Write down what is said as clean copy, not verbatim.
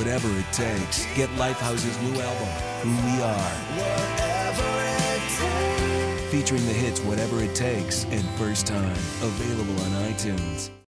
whatever it takes. Get Lifehouse's new album, Who We Are. Featuring the hits Whatever It Takes and First Time. Available on iTunes.